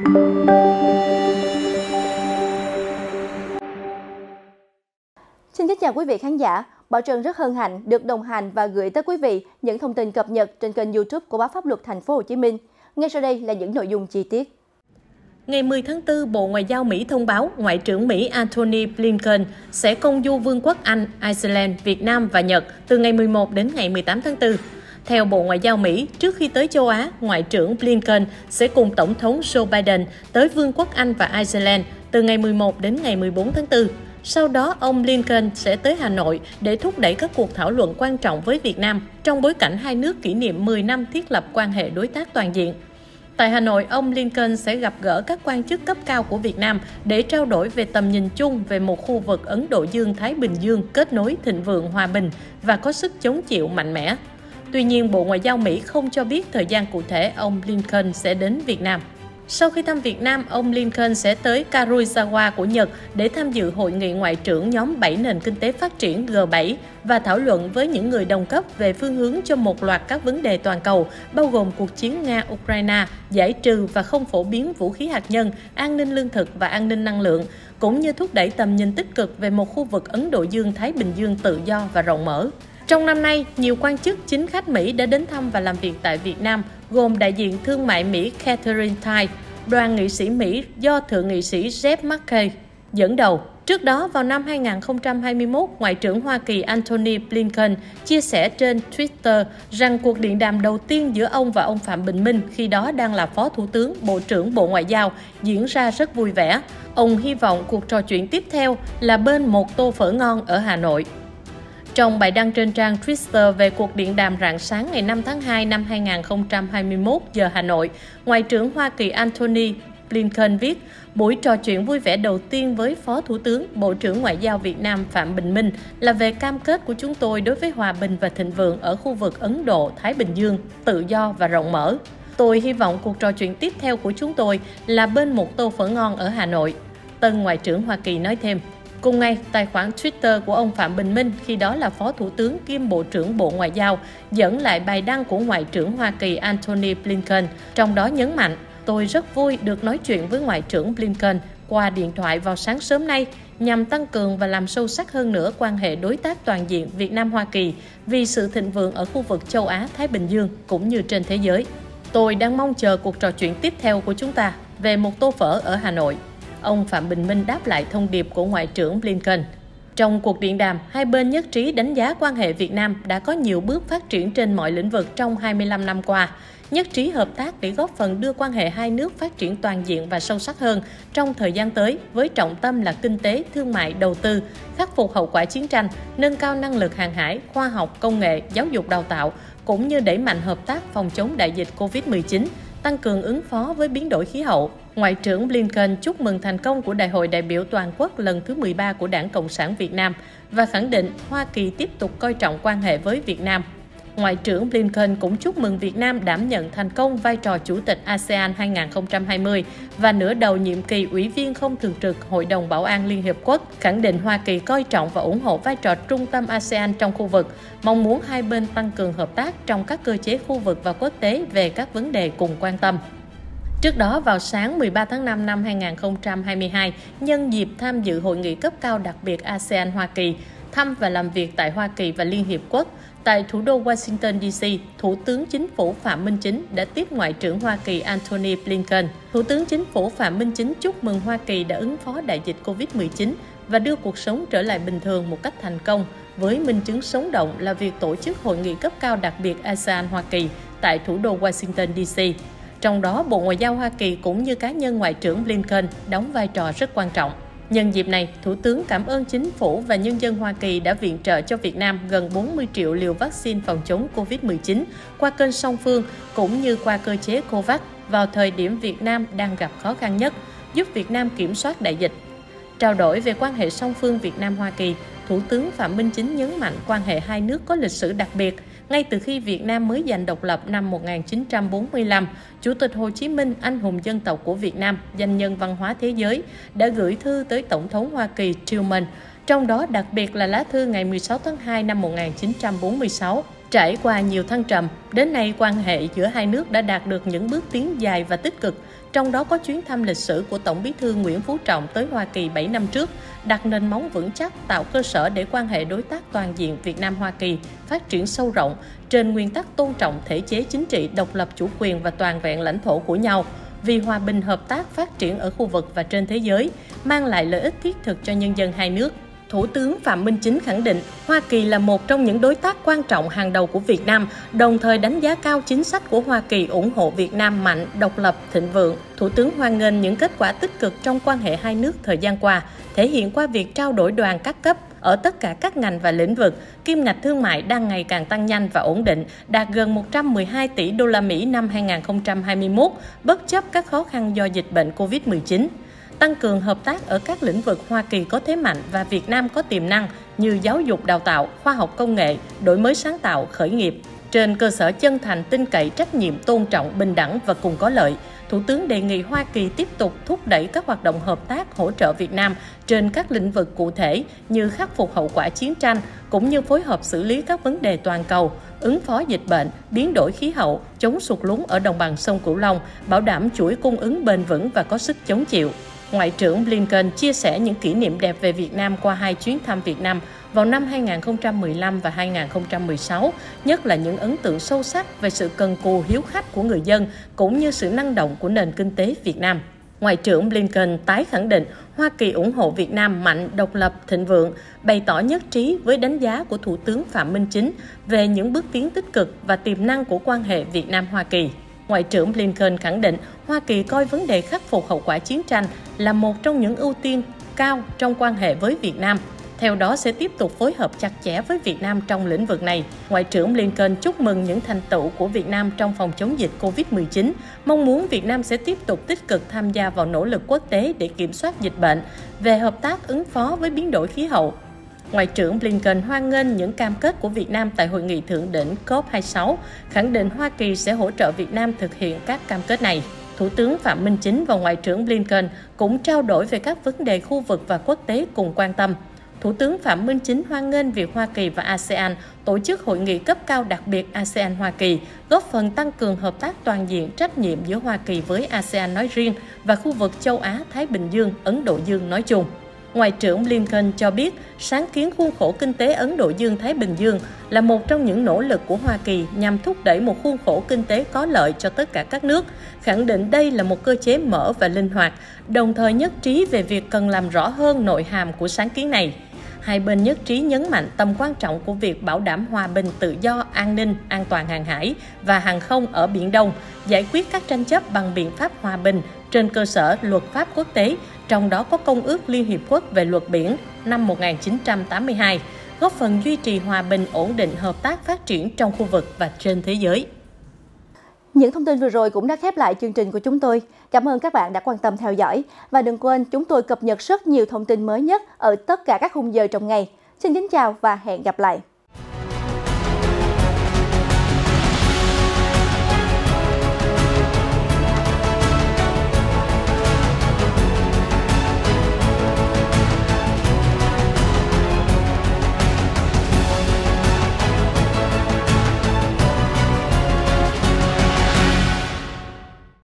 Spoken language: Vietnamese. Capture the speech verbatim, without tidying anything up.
Xin kính chào quý vị khán giả. Bảo Trân rất hân hạnh được đồng hành và gửi tới quý vị những thông tin cập nhật trên kênh YouTube của Báo Pháp Luật Thành phố Hồ Chí Minh. Ngay sau đây là những nội dung chi tiết. Ngày mười tháng tư, Bộ Ngoại giao Mỹ thông báo Ngoại trưởng Mỹ Antony Blinken sẽ công du Vương quốc Anh, Iceland, Việt Nam và Nhật từ ngày mười một đến ngày mười tám tháng tư. Theo Bộ Ngoại giao Mỹ, trước khi tới châu Á, Ngoại trưởng Blinken sẽ cùng Tổng thống Joe Biden tới Vương quốc Anh và Iceland từ ngày mười một đến ngày mười bốn tháng tư. Sau đó, ông Blinken sẽ tới Hà Nội để thúc đẩy các cuộc thảo luận quan trọng với Việt Nam trong bối cảnh hai nước kỷ niệm mười năm thiết lập quan hệ đối tác toàn diện. Tại Hà Nội, ông Blinken sẽ gặp gỡ các quan chức cấp cao của Việt Nam để trao đổi về tầm nhìn chung về một khu vực Ấn Độ Dương-Thái Bình Dương kết nối thịnh vượng hòa bình và có sức chống chịu mạnh mẽ. Tuy nhiên, Bộ Ngoại giao Mỹ không cho biết thời gian cụ thể ông Blinken sẽ đến Việt Nam. Sau khi thăm Việt Nam, ông Blinken sẽ tới Karuizawa của Nhật để tham dự hội nghị ngoại trưởng nhóm bảy nền kinh tế phát triển G bảy và thảo luận với những người đồng cấp về phương hướng cho một loạt các vấn đề toàn cầu, bao gồm cuộc chiến Nga-Ukraine, giải trừ và không phổ biến vũ khí hạt nhân, an ninh lương thực và an ninh năng lượng, cũng như thúc đẩy tầm nhìn tích cực về một khu vực Ấn Độ Dương-Thái Bình Dương tự do và rộng mở. Trong năm nay, nhiều quan chức chính khách Mỹ đã đến thăm và làm việc tại Việt Nam, gồm đại diện thương mại Mỹ Catherine Tai, đoàn nghị sĩ Mỹ do Thượng nghị sĩ Jeff McKay dẫn đầu. Trước đó, vào năm hai nghìn không trăm hai mươi mốt, Ngoại trưởng Hoa Kỳ Antony Blinken chia sẻ trên Twitter rằng cuộc điện đàm đầu tiên giữa ông và ông Phạm Bình Minh, khi đó đang là Phó Thủ tướng, Bộ trưởng Bộ Ngoại giao, diễn ra rất vui vẻ. Ông hy vọng cuộc trò chuyện tiếp theo là bên một tô phở ngon ở Hà Nội. Trong bài đăng trên trang Twitter về cuộc điện đàm rạng sáng ngày năm tháng hai năm hai nghìn không trăm hai mươi mốt giờ Hà Nội, Ngoại trưởng Hoa Kỳ Antony Blinken viết, buổi trò chuyện vui vẻ đầu tiên với Phó Thủ tướng, Bộ trưởng Ngoại giao Việt Nam Phạm Bình Minh là về cam kết của chúng tôi đối với hòa bình và thịnh vượng ở khu vực Ấn Độ, Thái Bình Dương, tự do và rộng mở. Tôi hy vọng cuộc trò chuyện tiếp theo của chúng tôi là bên một tô phở ngon ở Hà Nội. Tân Ngoại trưởng Hoa Kỳ nói thêm. Cùng ngày, tài khoản Twitter của ông Phạm Bình Minh, khi đó là Phó Thủ tướng kiêm Bộ trưởng Bộ Ngoại giao, dẫn lại bài đăng của Ngoại trưởng Hoa Kỳ Antony Blinken, trong đó nhấn mạnh, tôi rất vui được nói chuyện với Ngoại trưởng Blinken qua điện thoại vào sáng sớm nay nhằm tăng cường và làm sâu sắc hơn nữa quan hệ đối tác toàn diện Việt Nam-Hoa Kỳ vì sự thịnh vượng ở khu vực châu Á-Thái Bình Dương cũng như trên thế giới. Tôi đang mong chờ cuộc trò chuyện tiếp theo của chúng ta về một tô phở ở Hà Nội. Ông Phạm Bình Minh đáp lại thông điệp của Ngoại trưởng Blinken. Trong cuộc điện đàm, hai bên nhất trí đánh giá quan hệ Việt Nam đã có nhiều bước phát triển trên mọi lĩnh vực trong hai mươi lăm năm qua, nhất trí hợp tác để góp phần đưa quan hệ hai nước phát triển toàn diện và sâu sắc hơn trong thời gian tới với trọng tâm là kinh tế, thương mại, đầu tư, khắc phục hậu quả chiến tranh, nâng cao năng lực hàng hải, khoa học, công nghệ, giáo dục đào tạo, cũng như đẩy mạnh hợp tác phòng chống đại dịch Covid mười chín, tăng cường ứng phó với biến đổi khí hậu. Ngoại trưởng Blinken chúc mừng thành công của Đại hội đại biểu toàn quốc lần thứ mười ba của Đảng Cộng sản Việt Nam và khẳng định Hoa Kỳ tiếp tục coi trọng quan hệ với Việt Nam. Ngoại trưởng Blinken cũng chúc mừng Việt Nam đảm nhận thành công vai trò Chủ tịch a sê an hai nghìn không trăm hai mươi và nửa đầu nhiệm kỳ Ủy viên không thường trực Hội đồng Bảo an Liên Hiệp Quốc, khẳng định Hoa Kỳ coi trọng và ủng hộ vai trò trung tâm a sê an trong khu vực, mong muốn hai bên tăng cường hợp tác trong các cơ chế khu vực và quốc tế về các vấn đề cùng quan tâm. Trước đó, vào sáng mười ba tháng năm năm hai nghìn không trăm hai mươi hai, nhân dịp tham dự hội nghị cấp cao đặc biệt a sê an Hoa Kỳ, thăm và làm việc tại Hoa Kỳ và Liên Hiệp Quốc, tại thủ đô Washington đê xê, Thủ tướng Chính phủ Phạm Minh Chính đã tiếp Ngoại trưởng Hoa Kỳ Antony Blinken. Thủ tướng Chính phủ Phạm Minh Chính chúc mừng Hoa Kỳ đã ứng phó đại dịch Covid mười chín và đưa cuộc sống trở lại bình thường một cách thành công, với minh chứng sống động là việc tổ chức hội nghị cấp cao đặc biệt a sê an Hoa Kỳ tại thủ đô Washington đê xê. Trong đó, Bộ Ngoại giao Hoa Kỳ cũng như cá nhân Ngoại trưởng Blinken đóng vai trò rất quan trọng. Nhân dịp này, Thủ tướng cảm ơn Chính phủ và nhân dân Hoa Kỳ đã viện trợ cho Việt Nam gần bốn mươi triệu liều vaccine phòng chống Covid mười chín qua kênh song phương cũng như qua cơ chế COVAX vào thời điểm Việt Nam đang gặp khó khăn nhất, giúp Việt Nam kiểm soát đại dịch. Trao đổi về quan hệ song phương Việt Nam-Hoa Kỳ, Thủ tướng Phạm Minh Chính nhấn mạnh quan hệ hai nước có lịch sử đặc biệt. Ngay từ khi Việt Nam mới giành độc lập năm một nghìn chín trăm bốn mươi lăm, Chủ tịch Hồ Chí Minh, anh hùng dân tộc của Việt Nam, danh nhân văn hóa thế giới, đã gửi thư tới Tổng thống Hoa Kỳ Truman, trong đó đặc biệt là lá thư ngày mười sáu tháng hai năm một nghìn chín trăm bốn mươi sáu. Trải qua nhiều thăng trầm, đến nay quan hệ giữa hai nước đã đạt được những bước tiến dài và tích cực, trong đó có chuyến thăm lịch sử của Tổng Bí thư Nguyễn Phú Trọng tới Hoa Kỳ bảy năm trước, đặt nền móng vững chắc, tạo cơ sở để quan hệ đối tác toàn diện Việt Nam-Hoa Kỳ phát triển sâu rộng trên nguyên tắc tôn trọng thể chế chính trị, độc lập chủ quyền và toàn vẹn lãnh thổ của nhau, vì hòa bình, hợp tác, phát triển ở khu vực và trên thế giới, mang lại lợi ích thiết thực cho nhân dân hai nước. Thủ tướng Phạm Minh Chính khẳng định Hoa Kỳ là một trong những đối tác quan trọng hàng đầu của Việt Nam, đồng thời đánh giá cao chính sách của Hoa Kỳ ủng hộ Việt Nam mạnh, độc lập, thịnh vượng. Thủ tướng hoan nghênh những kết quả tích cực trong quan hệ hai nước thời gian qua, thể hiện qua việc trao đổi đoàn các cấp ở tất cả các ngành và lĩnh vực. Kim ngạch thương mại đang ngày càng tăng nhanh và ổn định, đạt gần một trăm mười hai tỷ đô la Mỹ năm hai nghìn không trăm hai mươi mốt, bất chấp các khó khăn do dịch bệnh Covid mười chín. Tăng cường hợp tác ở các lĩnh vực Hoa Kỳ có thế mạnh và Việt Nam có tiềm năng như giáo dục đào tạo, khoa học công nghệ, đổi mới sáng tạo, khởi nghiệp. Trên cơ sở chân thành, tin cậy, trách nhiệm, tôn trọng, bình đẳng và cùng có lợi, Thủ tướng đề nghị Hoa Kỳ tiếp tục thúc đẩy các hoạt động hợp tác hỗ trợ Việt Nam trên các lĩnh vực cụ thể như khắc phục hậu quả chiến tranh, cũng như phối hợp xử lý các vấn đề toàn cầu, ứng phó dịch bệnh, biến đổi khí hậu, chống sụt lún ở đồng bằng sông Cửu Long, bảo đảm chuỗi cung ứng bền vững và có sức chống chịu. Ngoại trưởng Blinken chia sẻ những kỷ niệm đẹp về Việt Nam qua hai chuyến thăm Việt Nam vào năm hai nghìn không trăm mười lăm và hai nghìn không trăm mười sáu, nhất là những ấn tượng sâu sắc về sự cần cù hiếu khách của người dân cũng như sự năng động của nền kinh tế Việt Nam. Ngoại trưởng Blinken tái khẳng định Hoa Kỳ ủng hộ Việt Nam mạnh, độc lập, thịnh vượng, bày tỏ nhất trí với đánh giá của Thủ tướng Phạm Minh Chính về những bước tiến tích cực và tiềm năng của quan hệ Việt Nam-Hoa Kỳ. Ngoại trưởng Blinken khẳng định Hoa Kỳ coi vấn đề khắc phục hậu quả chiến tranh là một trong những ưu tiên cao trong quan hệ với Việt Nam. Theo đó sẽ tiếp tục phối hợp chặt chẽ với Việt Nam trong lĩnh vực này. Ngoại trưởng Blinken chúc mừng những thành tựu của Việt Nam trong phòng chống dịch Covid mười chín, mong muốn Việt Nam sẽ tiếp tục tích cực tham gia vào nỗ lực quốc tế để kiểm soát dịch bệnh, về hợp tác ứng phó với biến đổi khí hậu. Ngoại trưởng Blinken hoan nghênh những cam kết của Việt Nam tại hội nghị thượng đỉnh C O P hai mươi sáu, khẳng định Hoa Kỳ sẽ hỗ trợ Việt Nam thực hiện các cam kết này. Thủ tướng Phạm Minh Chính và Ngoại trưởng Blinken cũng trao đổi về các vấn đề khu vực và quốc tế cùng quan tâm. Thủ tướng Phạm Minh Chính hoan nghênh việc Hoa Kỳ và a sê an tổ chức hội nghị cấp cao đặc biệt a sê an-Hoa Kỳ, góp phần tăng cường hợp tác toàn diện, trách nhiệm giữa Hoa Kỳ với a sê an nói riêng và khu vực châu Á, Thái Bình Dương, Ấn Độ Dương nói chung. Ngoại trưởng Blinken cho biết, sáng kiến khuôn khổ kinh tế Ấn Độ Dương-Thái Bình Dương là một trong những nỗ lực của Hoa Kỳ nhằm thúc đẩy một khuôn khổ kinh tế có lợi cho tất cả các nước, khẳng định đây là một cơ chế mở và linh hoạt, đồng thời nhất trí về việc cần làm rõ hơn nội hàm của sáng kiến này. Hai bên nhất trí nhấn mạnh tầm quan trọng của việc bảo đảm hòa bình, tự do, an ninh, an toàn hàng hải và hàng không ở Biển Đông, giải quyết các tranh chấp bằng biện pháp hòa bình trên cơ sở luật pháp quốc tế, trong đó có Công ước Liên Hiệp Quốc về luật biển năm một nghìn chín trăm tám mươi hai, góp phần duy trì hòa bình, ổn định, hợp tác, phát triển trong khu vực và trên thế giới. Những thông tin vừa rồi cũng đã khép lại chương trình của chúng tôi. Cảm ơn các bạn đã quan tâm theo dõi. Và đừng quên chúng tôi cập nhật rất nhiều thông tin mới nhất ở tất cả các khung giờ trong ngày. Xin kính chào và hẹn gặp lại.